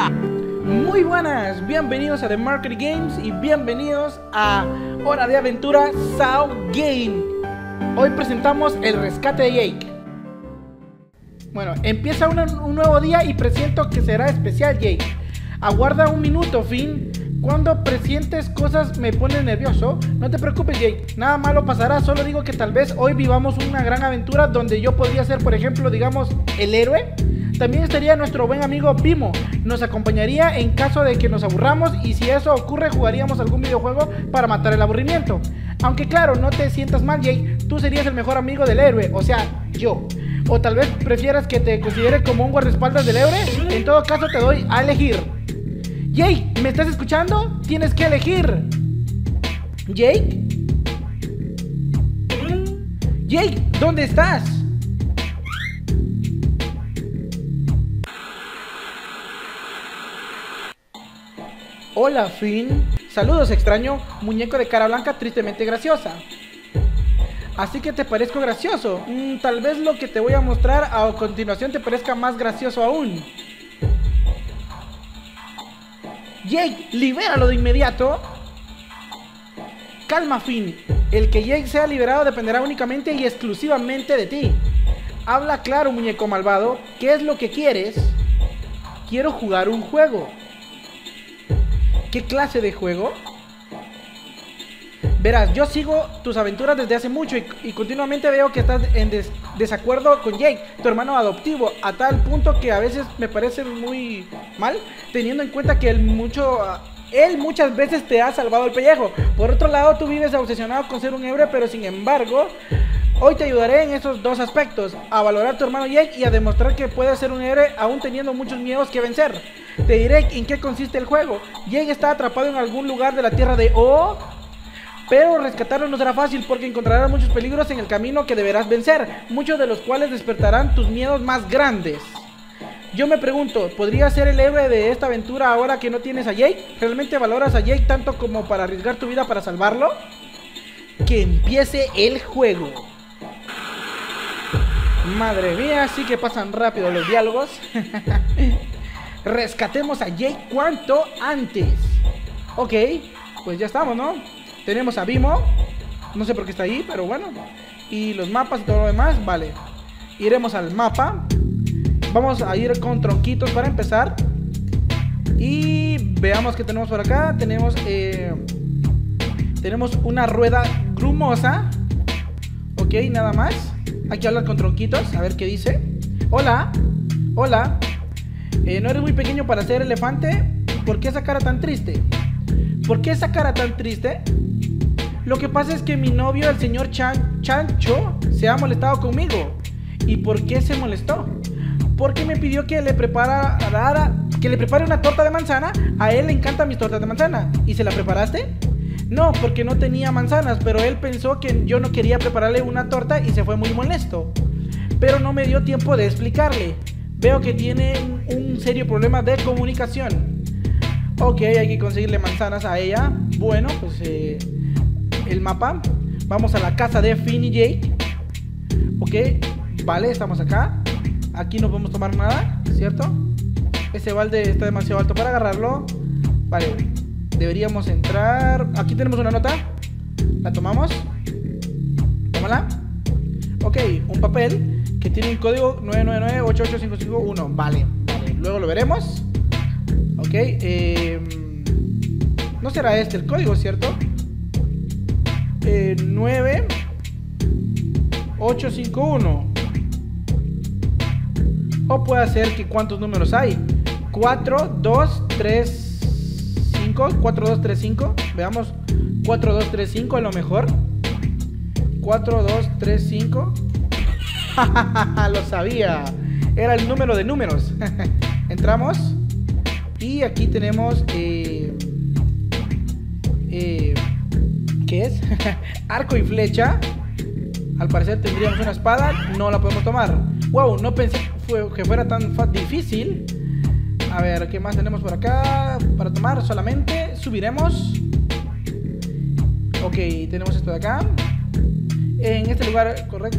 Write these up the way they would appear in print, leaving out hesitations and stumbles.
Muy buenas, bienvenidos a The Market Games y bienvenidos a Hora de Aventura Sao Game. Hoy presentamos el rescate de Jake. Bueno, empieza un nuevo día y presiento que será especial, Jake. Aguarda un minuto, Finn. Cuando presientes cosas me pones nervioso. No te preocupes, Jake, nada malo pasará. Solo digo que tal vez hoy vivamos una gran aventura donde yo podría ser, por ejemplo, digamos, el héroe. También estaría nuestro buen amigo Pimo. Nos acompañaría en caso de que nos aburramos, y si eso ocurre jugaríamos algún videojuego para matar el aburrimiento. Aunque claro, no te sientas mal, Jake, tú serías el mejor amigo del héroe, o sea, yo. O tal vez prefieras que te considere como un guardaespaldas del héroe. En todo caso te doy a elegir. Jake, ¿me estás escuchando? Tienes que elegir. Jake. Jake, ¿dónde estás? Hola, Finn. Saludos, extraño muñeco de cara blanca tristemente graciosa. Así que te parezco gracioso. Tal vez lo que te voy a mostrar a continuación te parezca más gracioso aún. Jake, libéralo de inmediato. Calma, Finn. El que Jake sea liberado dependerá únicamente y exclusivamente de ti. Habla claro, muñeco malvado. ¿Qué es lo que quieres? Quiero jugar un juego. ¿Qué clase de juego? Verás, yo sigo tus aventuras desde hace mucho y continuamente veo que estás en desacuerdo con Jake, tu hermano adoptivo, a tal punto que a veces me parece muy mal, teniendo en cuenta que él muchas veces te ha salvado el pellejo. Por otro lado, tú vives obsesionado con ser un héroe, pero sin embargo, hoy te ayudaré en esos dos aspectos: a valorar a tu hermano Jake y a demostrar que puedes ser un héroe aún teniendo muchos miedos que vencer. Te diré en qué consiste el juego. Jake está atrapado en algún lugar de la tierra de O, pero rescatarlo no será fácil porque encontrarás muchos peligros en el camino que deberás vencer, muchos de los cuales despertarán tus miedos más grandes. Yo me pregunto, ¿podrías ser el héroe de esta aventura ahora que no tienes a Jake? ¿Realmente valoras a Jake tanto como para arriesgar tu vida para salvarlo? Que empiece el juego. Madre mía, sí que pasan rápido los diálogos. Rescatemos a Jake cuanto antes. Ok, pues ya estamos, ¿no? Tenemos a Bimo. No sé por qué está ahí, pero bueno. Y los mapas y todo lo demás, vale. Iremos al mapa. Vamos a ir con tronquitos para empezar. Y veamos qué tenemos por acá. Tenemos una rueda grumosa. Ok, nada más. Hay que hablar con tronquitos, a ver qué dice. Hola, hola. ¿No eres muy pequeño para ser elefante? ¿Por qué esa cara tan triste? ¿Por qué esa cara tan triste? Lo que pasa es que mi novio, el señor Chancho, se ha molestado conmigo. ¿Y por qué se molestó? Porque me pidió que le prepare una torta de manzana. A él le encantan mis tortas de manzana. ¿Y se la preparaste? No, porque no tenía manzanas, pero él pensó que yo no quería prepararle una torta y se fue muy molesto. Pero no me dio tiempo de explicarle. Veo que tiene un serio problema de comunicación. Ok, hay que conseguirle manzanas a ella. Bueno, pues el mapa. Vamos a la casa de Finn y Jake. Ok, vale, estamos acá. Aquí no podemos tomar nada, ¿cierto? Ese balde está demasiado alto para agarrarlo. Vale, deberíamos entrar. Aquí tenemos una nota. La tomamos. Tómala. Ok, un papel que tiene un código 999-88551. Vale, vale, luego lo veremos. Ok, no será este el código, ¿cierto? 9851. O puede ser que ¿cuántos números hay? 4235. Veamos, 4235 a lo mejor. 4235. Lo sabía. Era el número de números. Entramos. Y aquí tenemos ¿qué es? Arco y flecha. Al parecer tendríamos una espada. No la podemos tomar. Wow, no pensé que fuera tan difícil. A ver, ¿qué más tenemos por acá? Para tomar solamente. Subiremos. Ok, tenemos esto de acá. En este lugar correcto.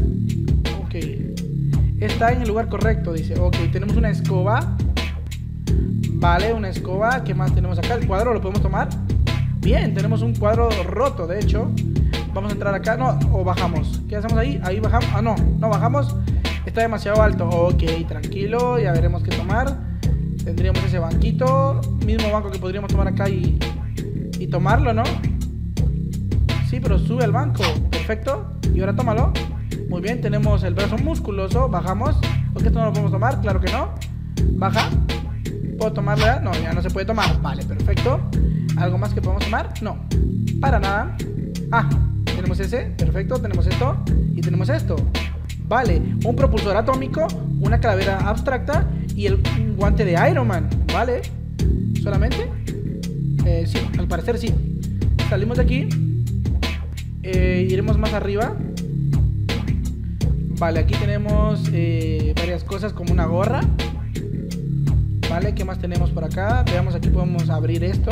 Ok. Está en el lugar correcto, dice. Ok, tenemos una escoba. Vale, una escoba. ¿Qué más tenemos acá? ¿El cuadro lo podemos tomar? Bien, tenemos un cuadro roto, de hecho. Vamos a entrar acá. No, o bajamos. ¿Qué hacemos ahí? Ahí bajamos. Ah, no, no bajamos. Está demasiado alto. Ok, tranquilo. Ya veremos qué tomar. Tendríamos ese banquito. Mismo banco que podríamos tomar acá y tomarlo, ¿no? Sí, pero sube al banco. Perfecto. Y ahora tómalo. Muy bien, tenemos el brazo musculoso. Bajamos. ¿Por qué esto no lo podemos tomar? Claro que no. Baja. ¿Puedo tomarlo ya? No, ya no se puede tomar. Vale, perfecto. ¿Algo más que podemos tomar? No, para nada. Ah, tenemos ese. Perfecto, tenemos esto. Y tenemos esto. Vale, un propulsor atómico, una calavera abstracta y un guante de Iron Man. Vale. ¿Solamente? Sí, al parecer sí. Salimos de aquí. Iremos más arriba. Vale, aquí tenemos varias cosas como una gorra. Vale, ¿qué más tenemos por acá? Veamos, aquí podemos abrir esto.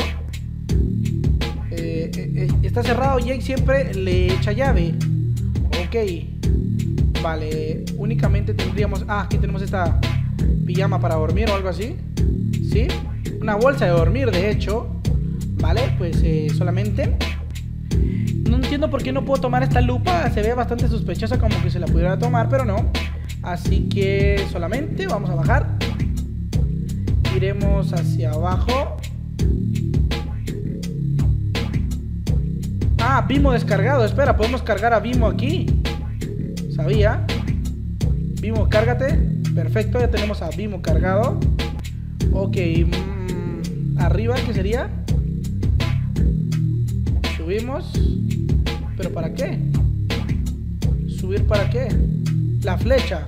Está cerrado. Jake siempre le echa llave. Ok. Vale, únicamente tendríamos... Ah, aquí tenemos esta pijama para dormir o algo así. ¿Sí? Una bolsa de dormir, de hecho. Vale, pues solamente... No entiendo por qué no puedo tomar esta lupa. Se ve bastante sospechosa, como que se la pudiera tomar, pero no. Así que solamente vamos a bajar. Iremos hacia abajo. Ah, Vimo descargado. Espera, podemos cargar a Vimo aquí. Sabía. Vimo, cárgate. Perfecto, ya tenemos a Vimo cargado. Ok. Arriba, ¿qué sería? Subimos. ¿Pero para qué? ¿Subir para qué? La flecha.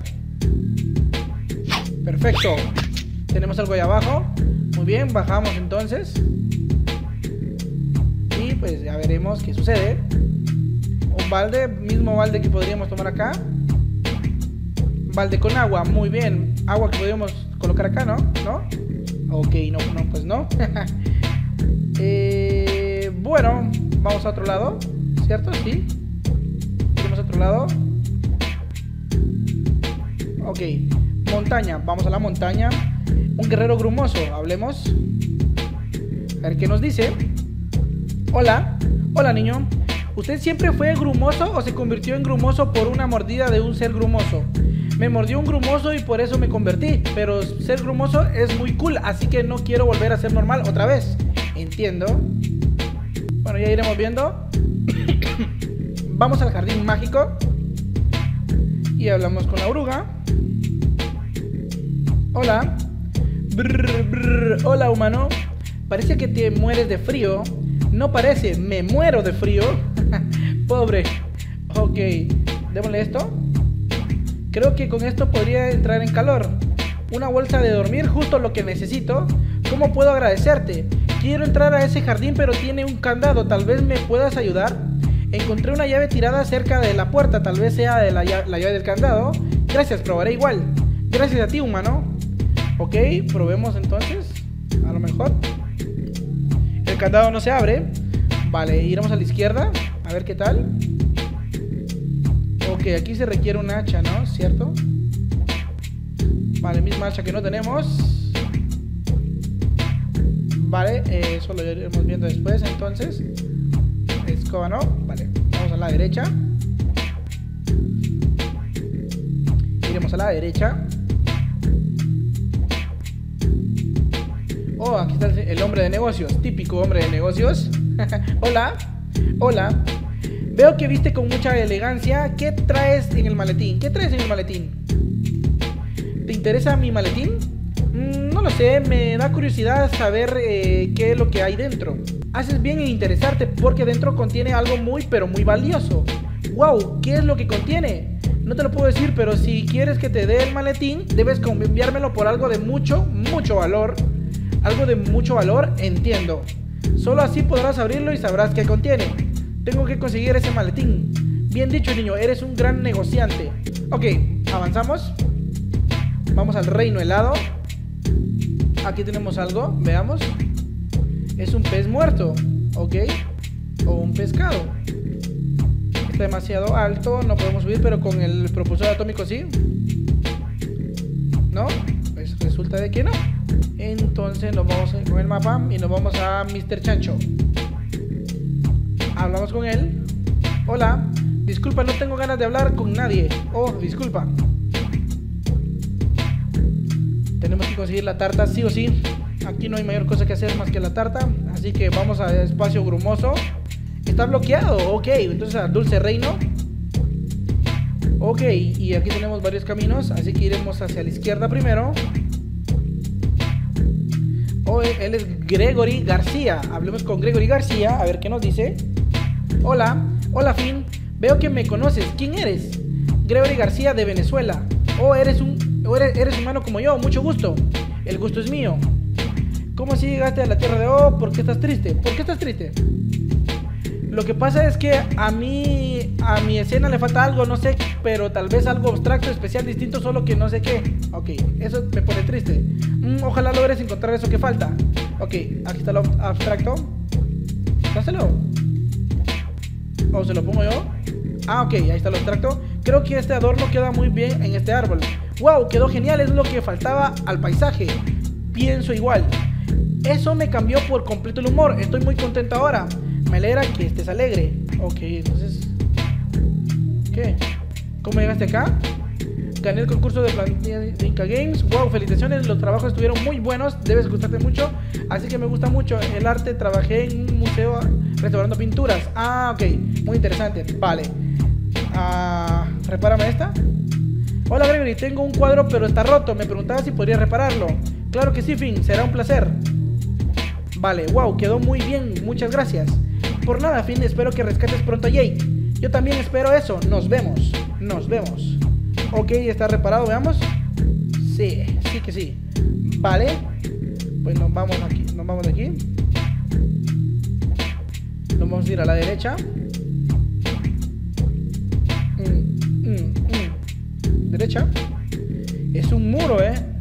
Perfecto. Tenemos algo ahí abajo. Muy bien, bajamos entonces. Y pues ya veremos qué sucede. Un balde, mismo balde que podríamos tomar acá. Balde con agua, muy bien. Agua que podríamos colocar acá, ¿no? ¿No? Ok, no, pues no. Bueno, vamos a otro lado, ¿cierto? Sí. Iremos a otro lado. Ok, montaña, vamos a la montaña. Un guerrero grumoso, hablemos. A ver qué nos dice. Hola, hola niño. ¿Usted siempre fue grumoso o se convirtió en grumoso por una mordida de un ser grumoso? Me mordió un grumoso y por eso me convertí. Pero ser grumoso es muy cool, así que no quiero volver a ser normal otra vez. Entiendo. Bueno, ya iremos viendo. Vamos al jardín mágico y hablamos con la oruga. Hola. Brr, brr. Hola, humano. Parece que te mueres de frío. No parece, me muero de frío. Pobre. Ok, démosle esto. Creo que con esto podría entrar en calor. Una bolsa de dormir, justo lo que necesito. ¿Cómo puedo agradecerte? Quiero entrar a ese jardín, pero tiene un candado. Tal vez me puedas ayudar. Encontré una llave tirada cerca de la puerta. Tal vez sea de la llave del candado. Gracias, probaré igual. Gracias a ti, humano. Ok, probemos entonces. A lo mejor el candado no se abre. Vale, iremos a la izquierda. A ver qué tal. Ok, aquí se requiere un hacha, ¿no? ¿Cierto? Vale, misma hacha que no tenemos. Vale, eso lo iremos viendo después. Entonces, escoba, ¿no? Vale, vamos a la derecha. Iremos a la derecha. Oh, aquí está el hombre de negocios. Típico hombre de negocios. Hola. Hola. Veo que viste con mucha elegancia. ¿Qué traes en el maletín? ¿Qué traes en el maletín? ¿Te interesa mi maletín? No lo sé, me da curiosidad saber qué es lo que hay dentro. Haces bien en interesarte porque dentro contiene algo muy pero muy valioso. Wow, ¿qué es lo que contiene? No te lo puedo decir, pero si quieres que te dé el maletín, debes enviármelo por algo de mucho valor. Algo de mucho valor, entiendo. Solo así podrás abrirlo y sabrás qué contiene. Tengo que conseguir ese maletín. Bien dicho, niño, eres un gran negociante. Ok, avanzamos. Vamos al reino helado. Aquí tenemos algo, veamos. Es un pez muerto, ok. O un pescado. Está demasiado alto, no podemos subir, pero con el propulsor atómico sí. ¿No? Pues resulta de que no. Entonces nos vamos con el mapa y nos vamos a Mr. Chancho. Hablamos con él. Hola, disculpa, no tengo ganas de hablar con nadie. Oh, disculpa. Tenemos que conseguir la tarta, sí o sí. Aquí no hay mayor cosa que hacer más que la tarta. Así que vamos a espacio grumoso. Está bloqueado, ok. Entonces a Dulce Reino. Ok, y aquí tenemos varios caminos. Así que iremos hacia la izquierda primero. Oh, él es Gregory García. Hablemos con Gregory García, a ver qué nos dice. Hola, hola Finn. Veo que me conoces. ¿Quién eres? Gregory García de Venezuela. Oh, eres humano como yo. Mucho gusto. El gusto es mío. ¿Cómo así llegaste a la tierra de O? ¿Por qué estás triste? ¿Por qué estás triste? Lo que pasa es que a mi escena le falta algo, no sé, pero tal vez algo abstracto, especial, distinto, solo que no sé qué. Ok, eso me pone triste. Ojalá logres encontrar eso que falta. Ok, aquí está lo abstracto. Dáselo. ¿O se lo pongo yo? Ah, ok, ahí está lo abstracto. Creo que este adorno queda muy bien en este árbol. ¡Wow! Quedó genial, es lo que faltaba al paisaje. Pienso igual. Eso me cambió por completo el humor. Estoy muy contento ahora. Me alegra que estés alegre. Ok, entonces... ¿qué? ¿Cómo llegaste acá? Gané el concurso de plantilla de Inca Games. Wow, felicitaciones, los trabajos estuvieron muy buenos. Debes gustarte mucho. Así que me gusta mucho el arte. Trabajé en un museo restaurando pinturas. Ah, ok, muy interesante. Vale. Repárame esta. Hola Gregory, tengo un cuadro pero está roto. Me preguntaba si podría repararlo. Claro que sí, Finn, será un placer. Vale, wow, quedó muy bien, muchas gracias. Por nada, Finn, espero que rescates pronto a Jake. Yo también espero eso, nos vemos. Nos vemos. Ok, está reparado, veamos. Sí, sí que sí. Vale. Pues nos vamos aquí, nos vamos de aquí. Nos vamos a ir a la derecha. Derecha. Es un muro,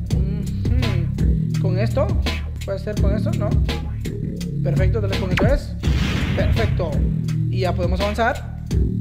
Con esto. ¿Puede ser con esto? No. Perfecto, tal vez con esto es. Perfecto. Y ya podemos avanzar.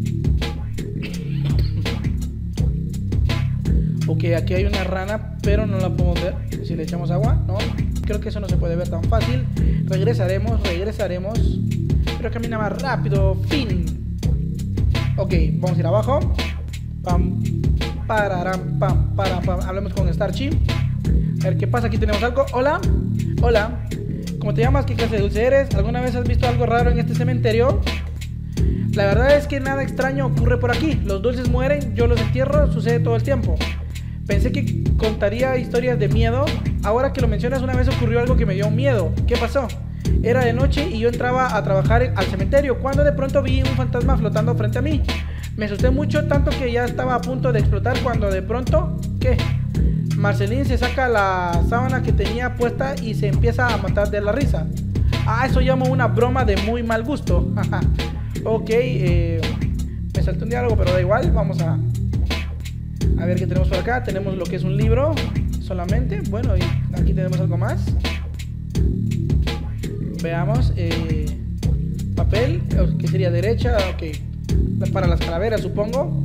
Ok, aquí hay una rana, pero no la podemos ver. Si le echamos agua, no. Creo que eso no se puede ver tan fácil. Regresaremos. Pero camina más rápido. Fin. Ok, vamos a ir abajo. Pam. Pararam, pam, pam. Hablemos con Starchy. A ver qué pasa, aquí tenemos algo. Hola. Hola. ¿Cómo te llamas? ¿Qué clase de dulce eres? ¿Alguna vez has visto algo raro en este cementerio? La verdad es que nada extraño ocurre por aquí. Los dulces mueren, yo los entierro, sucede todo el tiempo. Pensé que contaría historias de miedo. Ahora que lo mencionas, una vez ocurrió algo que me dio miedo. ¿Qué pasó? Era de noche y yo entraba a trabajar al cementerio cuando de pronto vi un fantasma flotando frente a mí. Me asusté mucho, tanto que ya estaba a punto de explotar cuando de pronto... ¿qué? Marceline se saca la sábana que tenía puesta y se empieza a matar de la risa. Ah, eso llamo una broma de muy mal gusto. Ok, me saltó un diálogo, pero da igual. Vamos a ver qué tenemos por acá. Tenemos lo que es un libro solamente. Bueno, y aquí tenemos algo más. Veamos. Papel, que sería derecha. Ok, para las calaveras, supongo.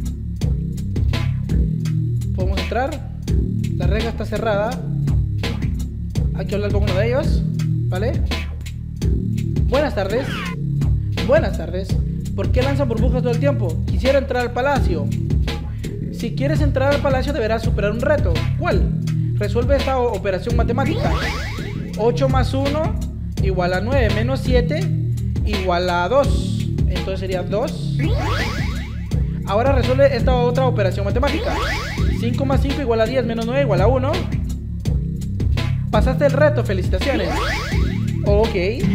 Podemos entrar. La reja está cerrada. Hay que hablar con uno de ellos. ¿Vale? Buenas tardes. Buenas tardes. ¿Por qué lanzan burbujas todo el tiempo? Quisiera entrar al palacio. Si quieres entrar al palacio deberás superar un reto. ¿Cuál? Resuelve esta operación matemática. 8 más 1 igual a 9 menos 7 igual a 2. Entonces sería 2. Ahora resuelve esta otra operación matemática. 5 más 5 igual a 10 menos 9 igual a 1. Pasaste el reto, felicitaciones. Ok.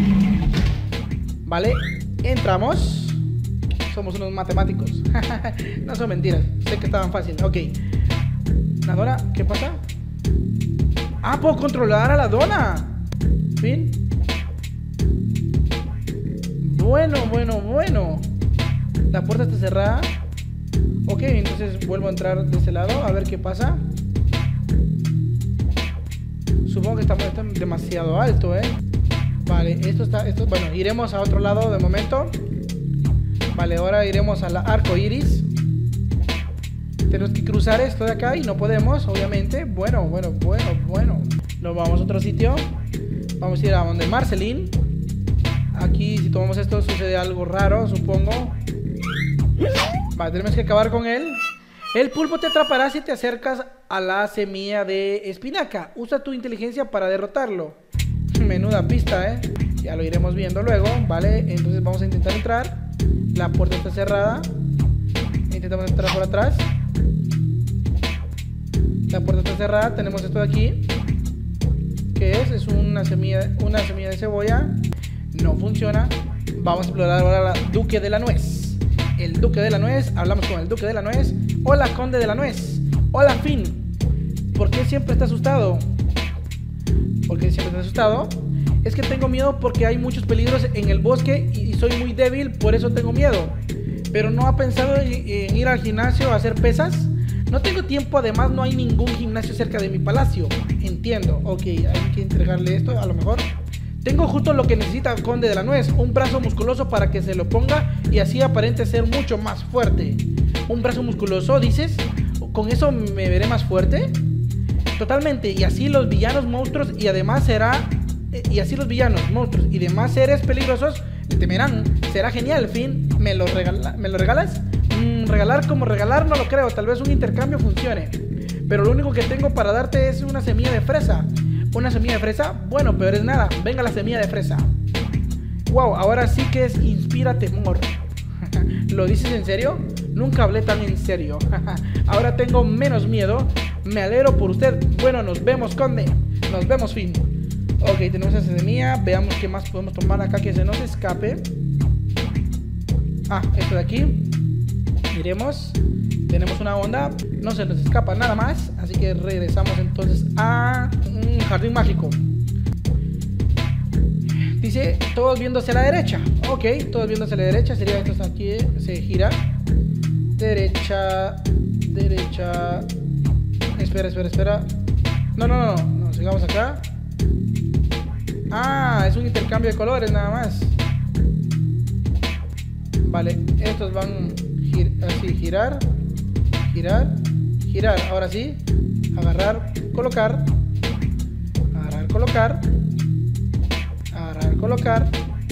Vale, entramos. Somos unos matemáticos. No son mentiras, sé que estaban fáciles. Ok. ¿La dona? ¿Qué pasa? Ah, puedo controlar a la dona. Fin. Bueno. La puerta está cerrada. Ok, entonces vuelvo a entrar de este lado a ver qué pasa. Supongo que está demasiado alto, Vale, bueno, iremos a otro lado de momento. Vale, ahora iremos al arco iris. Tenemos que cruzar esto de acá y no podemos, obviamente. Bueno. Nos vamos a otro sitio. Vamos a ir a donde Marceline. Aquí si tomamos esto sucede algo raro, supongo. Vale, tenemos que acabar con él. El pulpo te atrapará si te acercas a la semilla de espinaca. Usa tu inteligencia para derrotarlo. Menuda pista, ya lo iremos viendo luego, ¿vale? Entonces vamos a intentar entrar. La puerta está cerrada. Intentamos entrar por atrás. La puerta está cerrada. Tenemos esto de aquí. ¿Qué es? Es una semilla de cebolla. No funciona. Vamos a explorar ahora la Duque de la Nuez. El Duque de la Nuez. Hablamos con el Duque de la Nuez. Hola, Conde de la Nuez. Hola, Finn. ¿Por qué siempre está asustado? ¿Por qué siempre está asustado? Es que tengo miedo porque hay muchos peligros en el bosque y soy muy débil, por eso tengo miedo. Pero no ha pensado en ir al gimnasio a hacer pesas. No tengo tiempo, además no hay ningún gimnasio cerca de mi palacio. Entiendo, ok, hay que entregarle esto a lo mejor. Tengo justo lo que necesita el Conde de la Nuez. Un brazo musculoso para que se lo ponga y así aparente ser mucho más fuerte. ¿Un brazo musculoso, dices? ¿Con eso me veré más fuerte? Totalmente, y así los villanos, monstruos y además será... Y así los villanos, monstruos y demás seres peligrosos le temerán. Será genial, Finn. ¿Me lo regalas? Regalar como regalar no lo creo. Tal vez un intercambio funcione. Pero lo único que tengo para darte es una semilla de fresa. ¿Una semilla de fresa? Bueno, pero es nada. Venga la semilla de fresa. Wow, ahora sí que es inspira temor. ¿Lo dices en serio? Nunca hablé tan en serio. Ahora tengo menos miedo. Me alegro por usted. Bueno, nos vemos, Conde. Nos vemos, Finn. Ok, tenemos esa semilla. Veamos qué más podemos tomar acá que se nos escape. Ah, esto de aquí. Miremos. Tenemos una onda. No se nos escapa nada más. Así que regresamos entonces a un jardín mágico. Dice, todos viendo hacia la derecha. Ok, todos viendo hacia la derecha. Sería esto aquí. Se gira. Derecha. Derecha. Espera. No. Sigamos acá. Ah, es un intercambio de colores nada más. Vale, estos van así, girar. Ahora sí. Agarrar, colocar. Agarrar, colocar. Agarrar, colocar.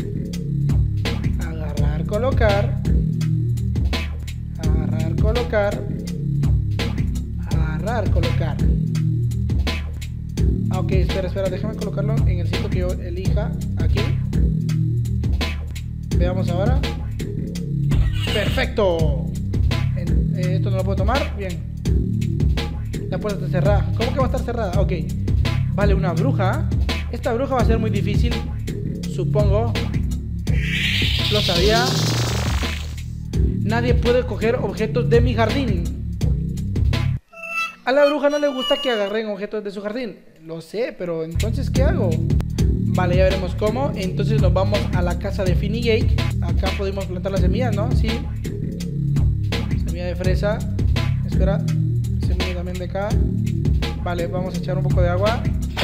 Agarrar, colocar. Agarrar, colocar. Agarrar, colocar. Ok, espera, déjame colocarlo en el sitio que yo elija. Aquí. Veamos ahora. ¡Perfecto! Esto no lo puedo tomar. Bien. La puerta está cerrada. ¿Cómo que va a estar cerrada? Ok. Vale, una bruja. Esta bruja va a ser muy difícil, supongo. Lo sabía. Nadie puede coger objetos de mi jardín. A la bruja no le gusta que agarren objetos de su jardín. Lo sé, pero entonces ¿qué hago? Vale, ya veremos cómo. Entonces nos vamos a la casa de Finn y Jake. Acá podemos plantar las semillas, ¿no? Sí. Semilla de fresa. Espera. Semilla también de acá. Vale, vamos a echar un poco de agua.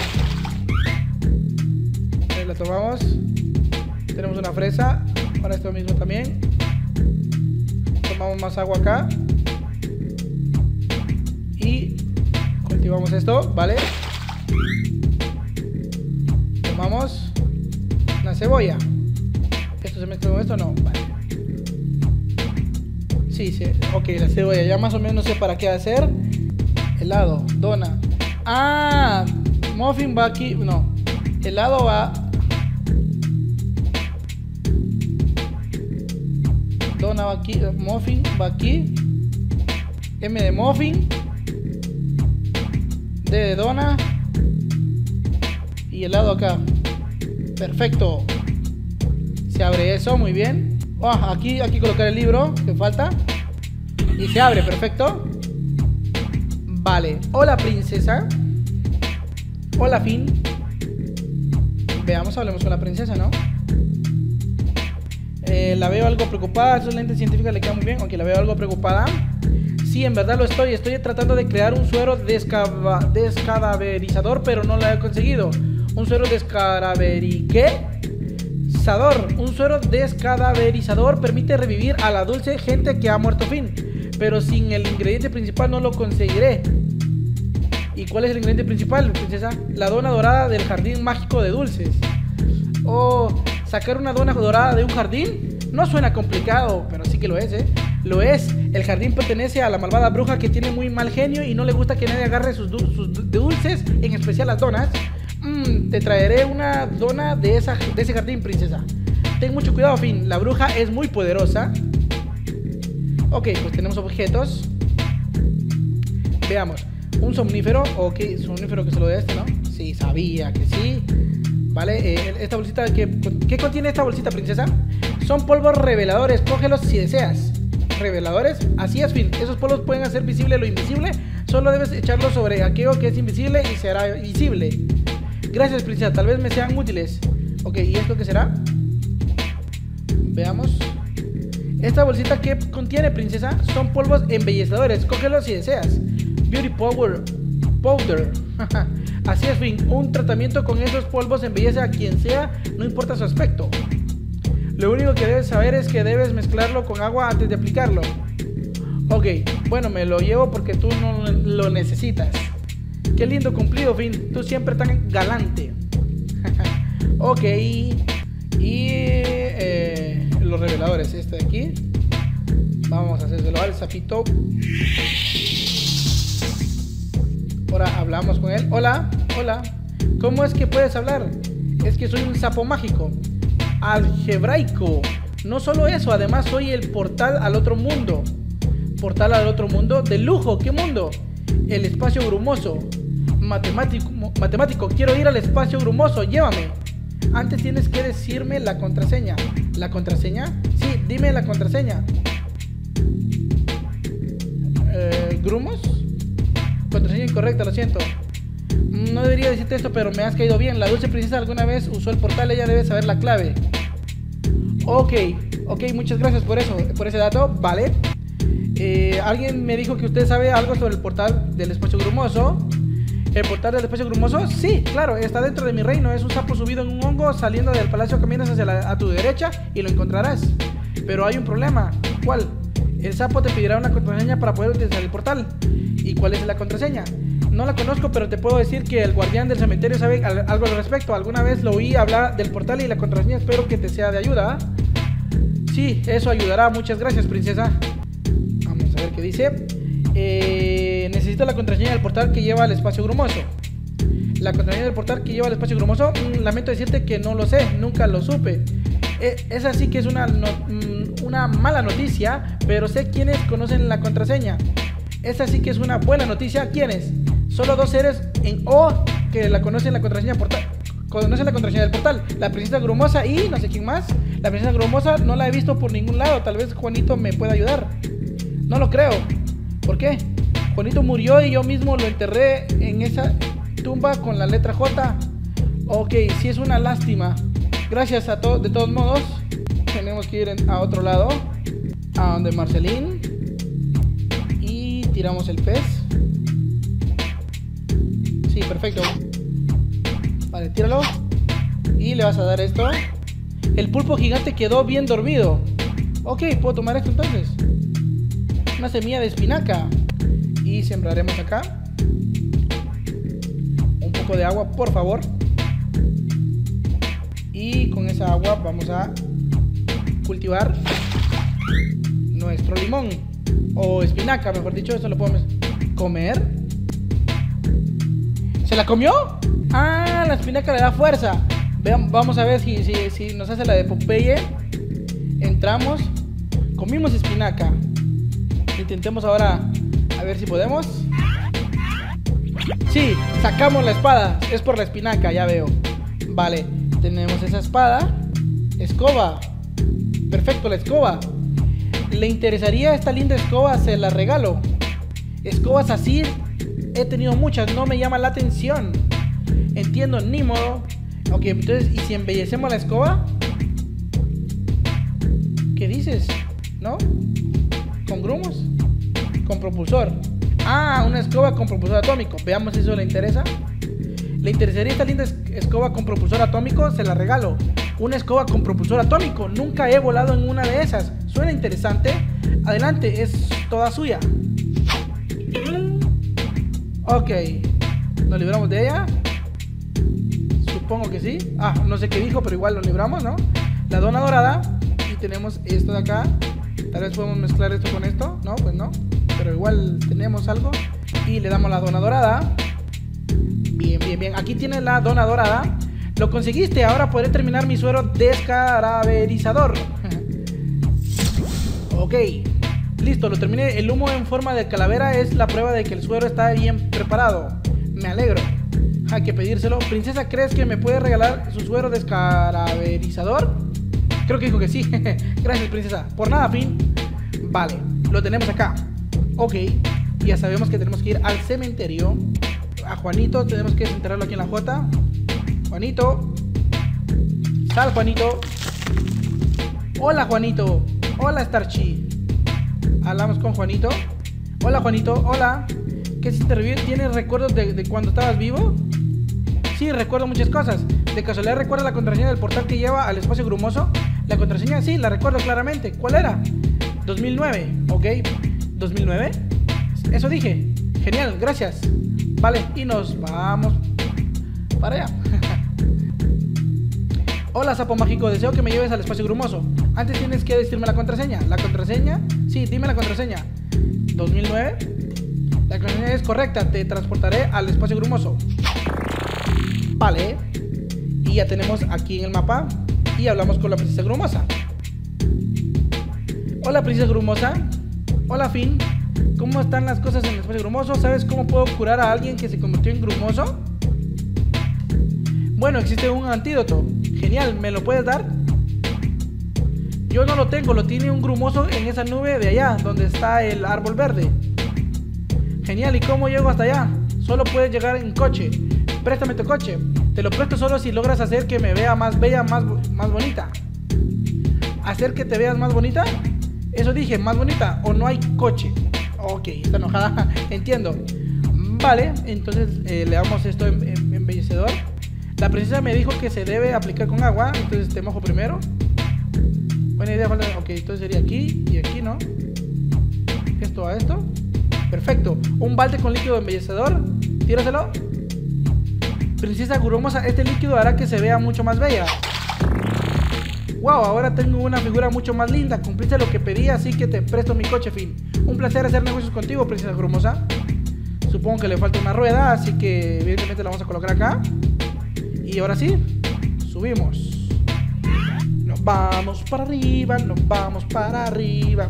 La tomamos. Tenemos una fresa. Ahora esto mismo también. Tomamos más agua acá. Y cultivamos esto, ¿vale? Tomamos una cebolla. ¿Esto se mezcla con esto? No, vale. Sí, ok, la cebolla. Ya más o menos sé para qué hacer. Helado, dona. Ah, muffin va aquí. No, helado va. Dona va aquí. Muffin va aquí. M de muffin. D de dona. Y helado acá. Perfecto. Se abre eso, muy bien. Oh, aquí colocar el libro que falta. Y se abre, perfecto. Vale. Hola, princesa. Hola, Finn. Veamos, hablemos con la princesa, ¿no? La veo algo preocupada. Sus lentes científicas le quedan muy bien. Aunque la veo algo preocupada. Sí, en verdad lo estoy. Estoy tratando de crear un suero descadaverizador, pero no lo he conseguido. Un suero descadaverizador. Un suero descadaverizador permite revivir a la dulce gente que ha muerto Finn. Pero sin el ingrediente principal no lo conseguiré. ¿Y cuál es el ingrediente principal, princesa? La dona dorada del jardín mágico de dulces. Oh, sacar una dona dorada de un jardín no suena complicado, pero sí que lo es, ¿eh? Lo es. El jardín pertenece a la malvada bruja que tiene muy mal genio y no le gusta que nadie agarre sus dulces, en especial las donas. Te traeré una dona de ese jardín, princesa. Ten mucho cuidado, Finn. La bruja es muy poderosa. Ok, pues tenemos objetos. Veamos. Un somnífero. Ok, somnífero que se lo dé este, ¿no? Sí, sabía que sí. Vale, esta bolsita, ¿qué contiene esta bolsita, princesa? Son polvos reveladores, cógelos si deseas. ¿Reveladores? Así es, Finn. Esos polvos pueden hacer visible lo invisible. Solo debes echarlos sobre aquello que es invisible y será visible. Gracias, princesa, tal vez me sean útiles. Ok, ¿y esto qué será? Veamos. Esta bolsita, ¿qué contiene, princesa? Son polvos embellecedores, cógelos si deseas. Beauty Powder. Así es, Finn. Un tratamiento con esos polvos embellece a quien sea, no importa su aspecto. Lo único que debes saber es que debes mezclarlo con agua antes de aplicarlo. Ok, bueno, me lo llevo porque tú no lo necesitas. Qué lindo cumplido, Finn. Tú siempre tan galante. Ok, los reveladores, este de aquí. Vamos a hacérselo al sapito. Ahora hablamos con él. Hola, hola. ¿Cómo es que puedes hablar? Es que soy un sapo mágico. Algebraico. No solo eso, además soy el portal al otro mundo. ¿Portal al otro mundo? ¡De lujo! ¿Qué mundo? El espacio brumoso. Matemático, quiero ir al espacio brumoso, llévame. Antes tienes que decirme la contraseña. ¿La contraseña? Sí, dime la contraseña. ¿Grumos? Contraseña incorrecta, lo siento. No debería decirte esto, pero me has caído bien. La dulce princesa alguna vez usó el portal, ella debe saber la clave. Ok, muchas gracias por ese dato, vale. Alguien me dijo que usted sabe algo sobre el portal del espacio brumoso. ¿El portal del espacio brumoso? Sí, claro, está dentro de mi reino. Es un sapo subido en un hongo. Saliendo del palacio caminas a tu derecha y lo encontrarás. Pero hay un problema. ¿Cuál? El sapo te pedirá una contraseña para poder utilizar el portal. ¿Y cuál es la contraseña? No la conozco, pero te puedo decir que el guardián del cementerio sabe algo al respecto. Alguna vez lo oí hablar del portal y la contraseña. Espero que te sea de ayuda. Sí, eso ayudará. Muchas gracias, princesa. Vamos a ver qué dice. Necesito la contraseña del portal que lleva al espacio brumoso. La contraseña del portal que lleva al espacio brumoso. Lamento decirte que no lo sé, nunca lo supe. Esa sí que es una mala noticia, pero sé quiénes conocen la contraseña. Esa sí que es una buena noticia. ¿Quiénes? Solo dos seres en O que la conocen la contraseña portal. Conocen la contraseña del portal. La princesa Grumosa y no sé quién más. La princesa Grumosa no la he visto por ningún lado. Tal vez Juanito me pueda ayudar. No lo creo. ¿Por qué? Juanito murió y yo mismo lo enterré en esa tumba con la letra J. Ok, sí es una lástima. Gracias a todos. De todos modos, tenemos que ir a otro lado. A donde Marceline. Y tiramos el pez. Sí, perfecto. Vale, tíralo. Y le vas a dar esto. El pulpo gigante quedó bien dormido. Ok, ¿puedo tomar esto entonces? Una semilla de espinaca. Y sembraremos acá. Un poco de agua, por favor. Y con esa agua vamos a cultivar nuestro limón. O espinaca, mejor dicho. Eso lo podemos comer. ¿Se la comió? Ah, la espinaca le da fuerza. Vamos a ver si nos hace la de Popeye. Entramos. Comimos espinaca. Intentemos ahora a ver si podemos. Sí, sacamos la espada. Es por la espinaca, ya veo. Vale, tenemos esa espada. Escoba. Perfecto, la escoba. ¿Le interesaría esta linda escoba? Se la regalo. Escobas así he tenido muchas, no me llama la atención. Entiendo, ni modo. Ok, entonces, ¿y si embellecemos la escoba? ¿Qué dices? ¿No? ¿Con grumos? Con propulsor. Ah, una escoba con propulsor atómico. Veamos si eso le interesa. ¿Le interesaría esta linda escoba con propulsor atómico? Se la regalo. Una escoba con propulsor atómico. Nunca he volado en una de esas. Suena interesante. Adelante, es toda suya. Ok. Nos libramos de ella. Supongo que sí. No sé qué dijo, pero igual nos libramos, ¿no? La dona dorada. Y tenemos esto de acá. Tal vez podemos mezclar esto con esto. No, pues no. Pero igual tenemos algo. Y le damos la dona dorada. Bien, bien, bien. Aquí tienes la dona dorada. Lo conseguiste. Ahora podré terminar mi suero descaraverizador. Ok. Listo, lo terminé. El humo en forma de calavera es la prueba de que el suero está bien preparado. Me alegro. Hay que pedírselo. Princesa, ¿crees que me puede regalar su suero descaraverizador? Creo que dijo que sí. Gracias, princesa. Por nada, Finn. Vale, lo tenemos acá. Ok, ya sabemos que tenemos que ir al cementerio. A Juanito, tenemos que desenterrarlo aquí en la J. Juanito. Sal, Juanito. Hola, Juanito. Hola, Starchy. Hablamos con Juanito. Hola, Juanito. Hola. ¿Qué se te revive? ¿Tienes recuerdos de cuando estabas vivo? Sí, recuerdo muchas cosas. ¿De casualidad recuerdas la contraseña del portal que lleva al espacio grumoso? La contraseña, sí, la recuerdo claramente. ¿Cuál era? 2009. Ok. ¿2009? Eso dije. Genial, gracias. Vale, y nos vamos para allá. Hola, sapo mágico. Deseo que me lleves al espacio grumoso. Antes tienes que decirme la contraseña. ¿La contraseña? Sí, dime la contraseña. 2009. La contraseña es correcta. Te transportaré al espacio grumoso. Vale. Y ya tenemos aquí en el mapa. Y hablamos con la princesa grumosa. Hola, princesa grumosa. Hola, Finn. ¿Cómo están las cosas en el espacio grumoso? ¿Sabes cómo puedo curar a alguien que se convirtió en grumoso? Bueno, existe un antídoto. Genial, ¿me lo puedes dar? Yo no lo tengo, lo tiene un grumoso en esa nube de allá, donde está el árbol verde. Genial, ¿y cómo llego hasta allá? Solo puedes llegar en coche. Préstame tu coche. Te lo presto solo si logras hacer que me vea más bella, más bonita. ¿Hacer que te veas más bonita? Eso dije, más bonita, o no hay coche. Ok, está enojada. Entiendo. Vale, entonces le damos esto en embellecedor. La princesa me dijo que se debe aplicar con agua. Entonces te mojo primero. Buena idea. Ok, entonces sería aquí y aquí, ¿no? Esto a esto. Perfecto. Un balde con líquido de embellecedor. Tíraselo. Princesa grumosa, este líquido hará que se vea mucho más bella. Wow, ahora tengo una figura mucho más linda. Cumpliste lo que pedí, así que te presto mi coche, Finn. Un placer hacer negocios contigo, princesa grumosa. Supongo que le falta una rueda, así que evidentemente la vamos a colocar acá. Y ahora sí, subimos. Nos vamos para arriba, nos vamos para arriba.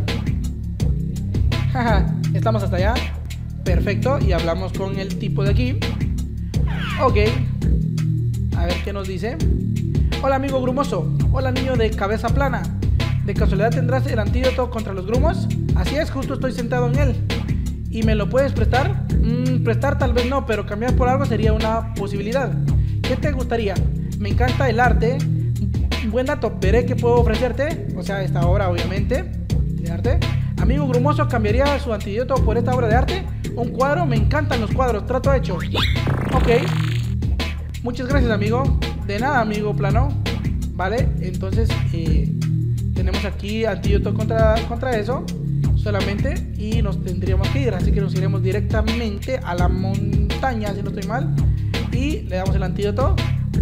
Jaja, estamos hasta allá. Perfecto, y hablamos con el tipo de aquí. Ok. A ver qué nos dice. Hola, amigo grumoso. Hola, niño de cabeza plana. ¿De casualidad tendrás el antídoto contra los grumos? Así es, justo estoy sentado en él. ¿Y me lo puedes prestar? Prestar tal vez no, pero cambiar por algo sería una posibilidad. ¿Qué te gustaría? Me encanta el arte. Buen dato, veré qué puedo ofrecerte. O sea, esta obra obviamente de arte. Amigo grumoso, ¿cambiaría su antídoto por esta obra de arte? ¿Un cuadro? Me encantan los cuadros, trato hecho. Ok. Muchas gracias, amigo. De nada, amigo plano. Vale, entonces tenemos aquí antídoto contra eso solamente. Y nos tendríamos que ir, así que nos iremos directamente a la montaña, si no estoy mal. Y le damos el antídoto.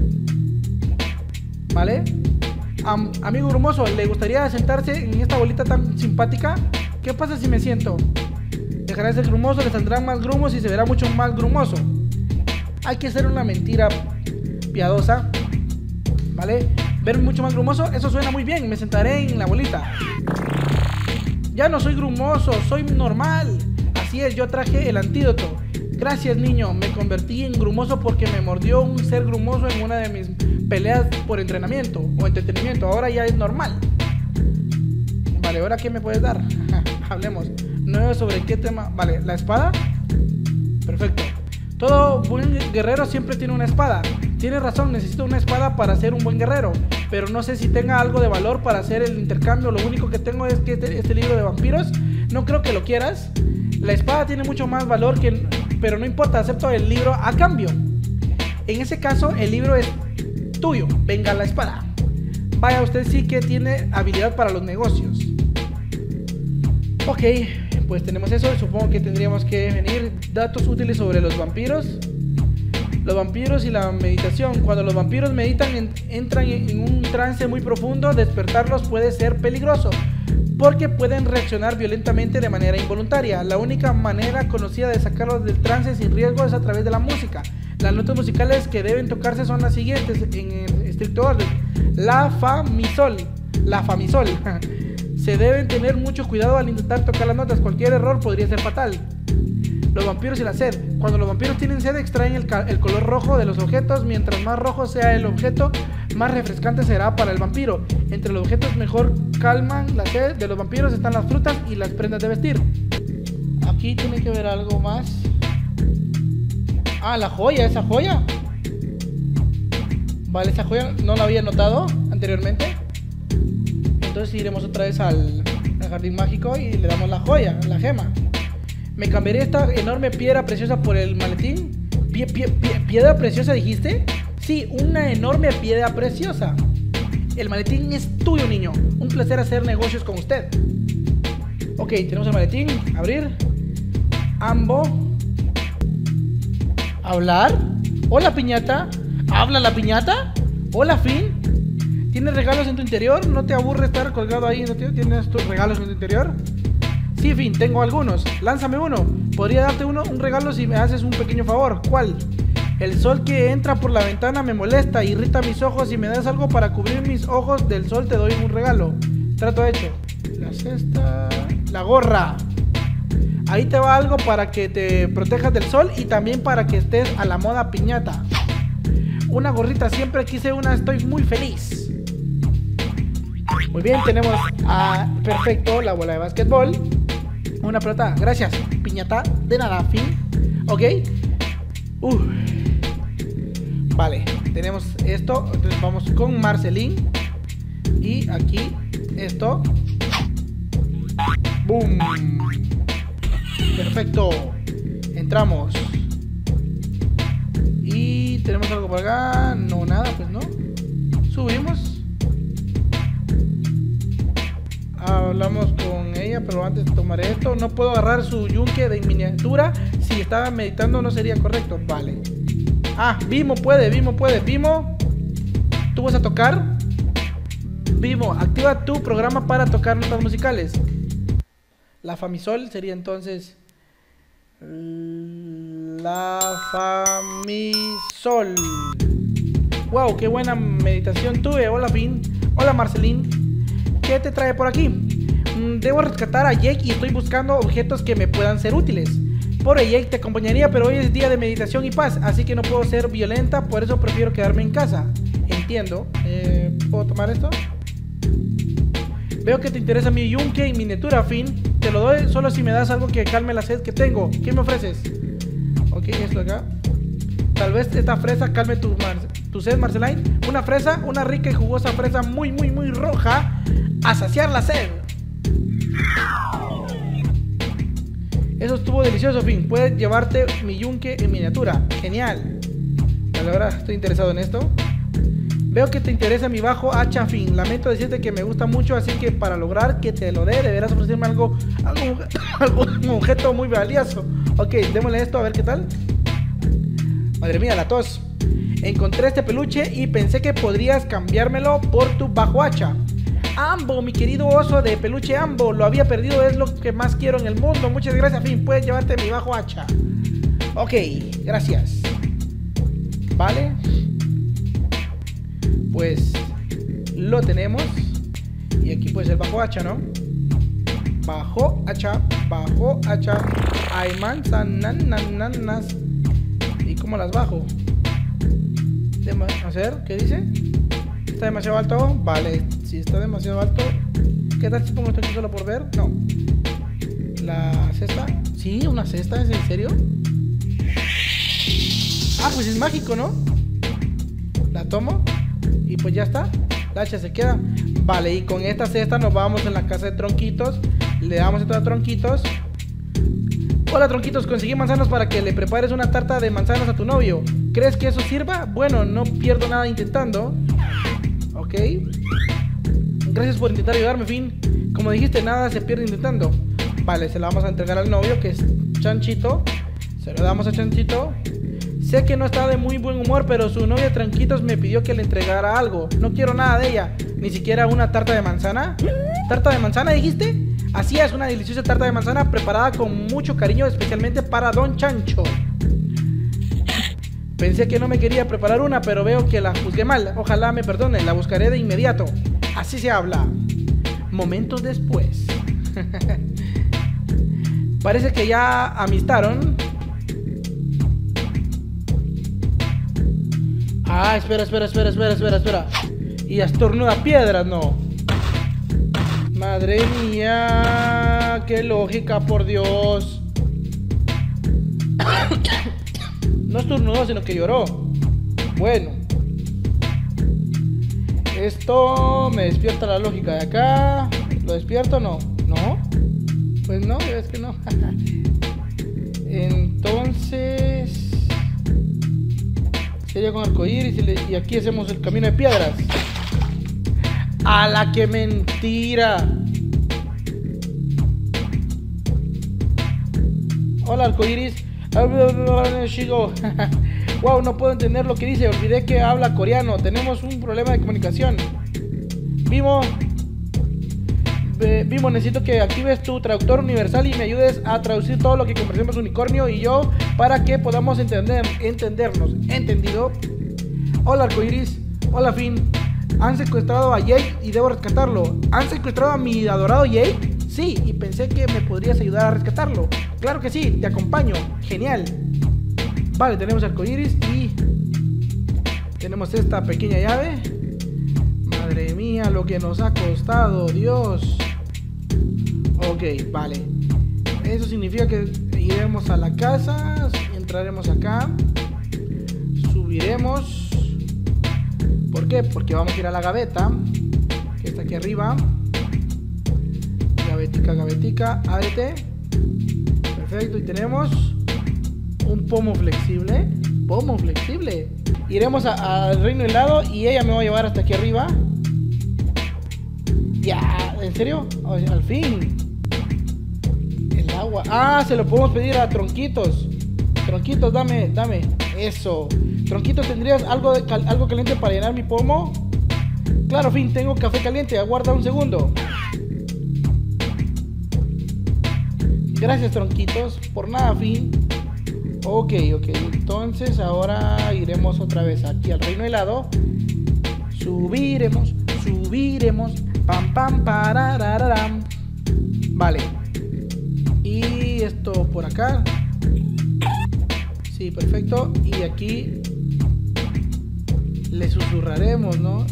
Vale. Amigo grumoso, ¿le gustaría sentarse en esta bolita tan simpática? ¿Qué pasa si me siento? Dejará de ser grumoso, le saldrán más grumos y se verá mucho más grumoso. Hay que hacer una mentira piadosa. ¿Vale? Ver mucho más grumoso, eso suena muy bien. Me sentaré en la bolita. Ya no soy grumoso, soy normal. Así es, yo traje el antídoto. Gracias, niño, me convertí en grumoso porque me mordió un ser grumoso en una de mis peleas por entrenamiento o entretenimiento. Ahora ya es normal. Vale, ¿ahora qué me puedes dar? Hablemos. No sobre qué tema. Vale, la espada. Perfecto. Todo buen guerrero siempre tiene una espada. Tienes razón, necesito una espada para ser un buen guerrero. Pero no sé si tenga algo de valor para hacer el intercambio. Lo único que tengo es que este libro de vampiros. No creo que lo quieras. La espada tiene mucho más valor que... Pero no importa, acepto el libro a cambio. En ese caso, el libro es tuyo. Venga la espada. Vaya, usted sí que tiene habilidad para los negocios. Ok, pues tenemos eso. Supongo que tendríamos que venir datos útiles sobre los vampiros. Los vampiros y la meditación. Cuando los vampiros meditan entran en un trance muy profundo. Despertarlos puede ser peligroso porque pueden reaccionar violentamente de manera involuntaria. La única manera conocida de sacarlos del trance sin riesgo es a través de la música. Las notas musicales que deben tocarse son las siguientes en estricto orden: la, fa, mi, sol. La, fa, mi, sol. Se deben tener mucho cuidado al intentar tocar las notas. Cualquier error podría ser fatal. Los vampiros y la sed. Cuando los vampiros tienen sed, extraen el color rojo de los objetos. Mientras más rojo sea el objeto, más refrescante será para el vampiro. Entre los objetos mejor calman la sed de los vampiros están las frutas y las prendas de vestir. Aquí tiene que ver algo más. Ah, la joya, esa joya. Vale, esa joya no la había notado anteriormente. Entonces iremos otra vez al jardín mágico y le damos la joya, la gema. Me cambiaré esta enorme piedra preciosa por el maletín. ¿Piedra preciosa dijiste? Sí, una enorme piedra preciosa. El maletín es tuyo, niño. Un placer hacer negocios con usted. Ok, tenemos el maletín. Abrir. Ambo. Hablar. Hola, piñata. ¿Habla la piñata? Hola, Finn. ¿Tienes regalos en tu interior? ¿No te aburre estar colgado ahí? ¿No tienes tus regalos en tu interior? Sí, Finn, tengo algunos. Lánzame uno. Podría darte un regalo si me haces un pequeño favor. ¿Cuál? El sol que entra por la ventana me molesta, irrita mis ojos. Si me das algo para cubrir mis ojos del sol, te doy un regalo. Trato hecho. La cesta... La gorra. Ahí te va algo para que te protejas del sol y también para que estés a la moda piñata. Una gorrita, siempre quise una, estoy muy feliz. Muy bien, tenemos perfecto, la bola de básquetbol. Una pelota, gracias, piñata, de nada, Finn. Ok. Vale, tenemos esto. Entonces vamos con Marceline. Y aquí, esto. Boom. Perfecto. Entramos. Y tenemos algo por acá. No, nada, pues no. Subimos. Hablamos con ella, pero antes tomaré esto. No puedo agarrar su yunque de miniatura. Si estaba meditando no sería correcto. Vale. Ah, Vimo puede. Vimo, ¿tú vas a tocar? Vimo, activa tu programa para tocar notas musicales. La fa mi sol sería entonces la fa mi sol. Wow, qué buena meditación tuve. Hola, Finn. Hola, Marceline. ¿Qué te trae por aquí? Debo rescatar a Jake y estoy buscando objetos que me puedan ser útiles. Pobre Jake, te acompañaría, pero hoy es día de meditación y paz, así que no puedo ser violenta, por eso prefiero quedarme en casa. Entiendo. ¿Puedo tomar esto? Veo que te interesa mi yunque y miniatura, Finn. Te lo doy solo si me das algo que calme la sed que tengo. ¿Qué me ofreces? Ok, esto acá. Tal vez esta fresa calme tu sed, Marceline. Una fresa, una rica y jugosa fresa muy roja. A saciar la sed. Eso estuvo delicioso, Finn. Puedes llevarte mi yunque en miniatura. Genial. Vale, ahora estoy interesado en esto. Veo que te interesa mi bajo hacha, Finn. Lamento decirte que me gusta mucho, así que para lograr que te lo dé, deberás ofrecerme algún objeto muy valioso. Ok, démosle esto a ver qué tal. Madre mía, la tos. Encontré este peluche y pensé que podrías cambiármelo por tu bajo hacha. Ambo, mi querido oso de peluche Ambo. Lo había perdido, es lo que más quiero en el mundo. Muchas gracias, Finn. Puedes llevarte mi bajo hacha. Ok, gracias. Vale. Pues lo tenemos. Y aquí pues el bajo hacha, ¿no? Bajo hacha, bajo hacha. Hay manzanas. ¿Y cómo las bajo? A ver, ¿qué dice? ¿Está demasiado alto? Vale, si está demasiado alto. ¿Qué tal si pongo esto aquí solo por ver? No. ¿La cesta? Sí, una cesta, ¿es en serio? Ah, pues es mágico, ¿no? La tomo y pues ya está. La hacha se queda. Vale, y con esta cesta nos vamos en la casa de Tronquitos. Le damos esto a Tronquitos. Hola, Tronquitos, conseguí manzanas para que le prepares una tarta de manzanas a tu novio. ¿Crees que eso sirva? Bueno, no pierdo nada intentando. Ok. Gracias por intentar ayudarme, Finn. Como dijiste, nada se pierde intentando. Vale, se la vamos a entregar al novio, que es Chanchito. Se lo damos a Chanchito. Sé que no está de muy buen humor, pero su novia Tranquitos me pidió que le entregara algo. No quiero nada de ella, ni siquiera una tarta de manzana. ¿Tarta de manzana dijiste? Así es, una deliciosa tarta de manzana preparada con mucho cariño, especialmente para Don Chancho. Pensé que no me quería preparar una, pero veo que la juzgué mal. Ojalá me perdone, la buscaré de inmediato. Así se habla. Momentos después. Parece que ya amistaron. Ah, espera. Y estornuda piedras, no. Madre mía, qué lógica, por Dios. No estornudó, sino que lloró. Bueno, esto me despierta la lógica de acá. ¿Lo despierto o no? ¿No? Pues no, es que no. Entonces sería con arcoíris y aquí hacemos el camino de piedras. ¡A la que mentira! Hola, arcoíris. Wow, no puedo entender lo que dice. Olvidé que habla coreano. Tenemos un problema de comunicación. Vimo, necesito que actives tu traductor universal y me ayudes a traducir todo lo que conversemos Unicornio y yo para que podamos entendernos. ¿Entendido? Hola, arcoíris. Hola, Finn. Han secuestrado a Jake y debo rescatarlo. ¿Han secuestrado a mi adorado Jake? Sí, y pensé que me podrías ayudar a rescatarlo. Claro que sí, te acompaño. Genial. Vale, tenemos arcoíris y tenemos esta pequeña llave. Madre mía, lo que nos ha costado, Dios. Ok, vale. Eso significa que iremos a la casa, entraremos acá, subiremos. ¿Por qué? Porque vamos a ir a la gaveta, que está aquí arriba. Gavetica, ábrete. Perfecto, y tenemos un pomo flexible. Iremos al reino helado y ella me va a llevar hasta aquí arriba. Ya, ¿en serio? Al fin. El agua. Ah, se lo podemos pedir a Tronquitos. Tronquitos, dame. Eso. Tronquitos, ¿tendrías algo caliente para llenar mi pomo? Claro, Finn, tengo café caliente. Aguarda un segundo. Gracias, Tronquitos. Por nada, Finn. Ok. Entonces ahora iremos otra vez aquí al reino helado. Subiremos. Pam, parararam. Vale. Y esto por acá. Sí, perfecto. Y aquí le susurraremos, ¿no?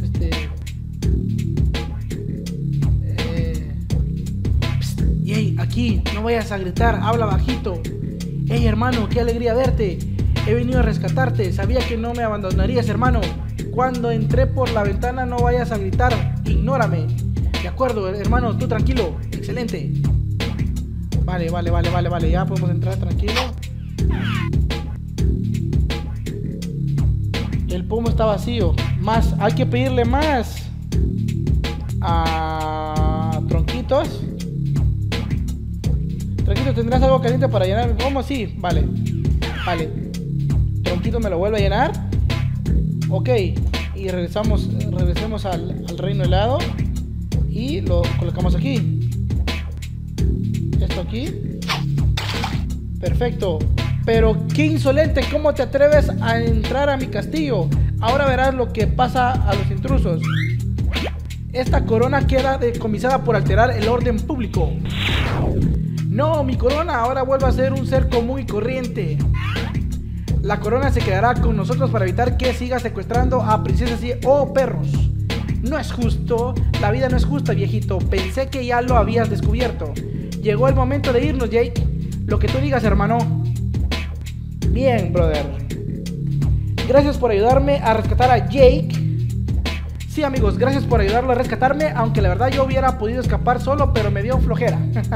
Hey, aquí, no vayas a gritar, habla bajito. Hey, hermano, qué alegría verte. He venido a rescatarte, sabía que no me abandonarías, hermano. Cuando entré por la ventana no vayas a gritar, ignórame. De acuerdo, hermano, tú tranquilo, excelente. Vale, ya podemos entrar tranquilo. El pomo está vacío. Hay que pedirle más a Tronquitos. Tronquitos, ¿tendrás algo caliente para llenar el pomo? Sí, vale. Tronquitos me lo vuelve a llenar. Ok, y regresemos al reino helado. Y lo colocamos aquí. Esto aquí. Perfecto. Pero qué insolente, ¿cómo te atreves a entrar a mi castillo? Ahora verás lo que pasa a los intrusos. Esta corona queda decomisada por alterar el orden público. No, mi corona ahora vuelve a ser un ser común y corriente. La corona se quedará con nosotros para evitar que siga secuestrando a princesas o perros. No es justo, la vida no es justa, viejito. Pensé que ya lo habías descubierto. Llegó el momento de irnos, Jake. Lo que tú digas, hermano. Bien, brother. Gracias por ayudarme a rescatar a Jake. Sí, amigos, gracias por ayudarlo a rescatarme. Aunque la verdad yo hubiera podido escapar solo, pero me dio flojera.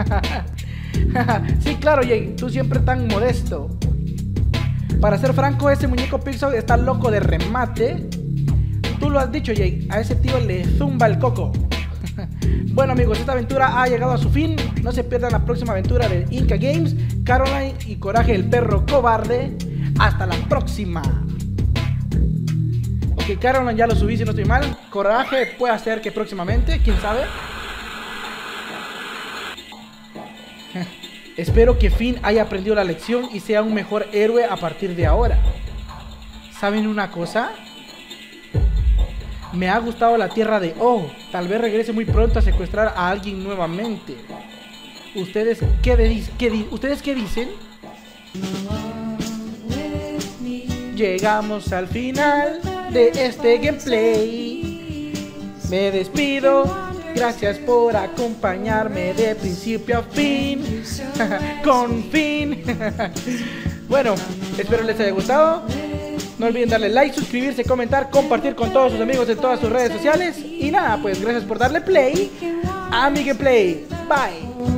Sí, claro, Jake, tú siempre tan modesto. Para ser franco, ese muñeco Pixel está loco de remate. Tú lo has dicho, Jake, a ese tío le zumba el coco. Bueno, amigos, esta aventura ha llegado a su fin. No se pierdan la próxima aventura de Inca Games, Caroline y Coraje el perro cobarde. Hasta la próxima. Ok, Caroline ya lo subí si no estoy mal. Coraje puede hacer que próximamente, quién sabe. Espero que Finn haya aprendido la lección y sea un mejor héroe a partir de ahora. ¿Saben una cosa? Me ha gustado la tierra de Oh. Tal vez regrese muy pronto a secuestrar a alguien nuevamente. ¿Ustedes qué dicen? Llegamos al final de este gameplay. Me despido. Gracias por acompañarme de principio a fin. Con fin. Bueno, espero les haya gustado. No olviden darle like, suscribirse, comentar, compartir con todos sus amigos en todas sus redes sociales. Y nada, pues gracias por darle play a mi gameplay. Bye.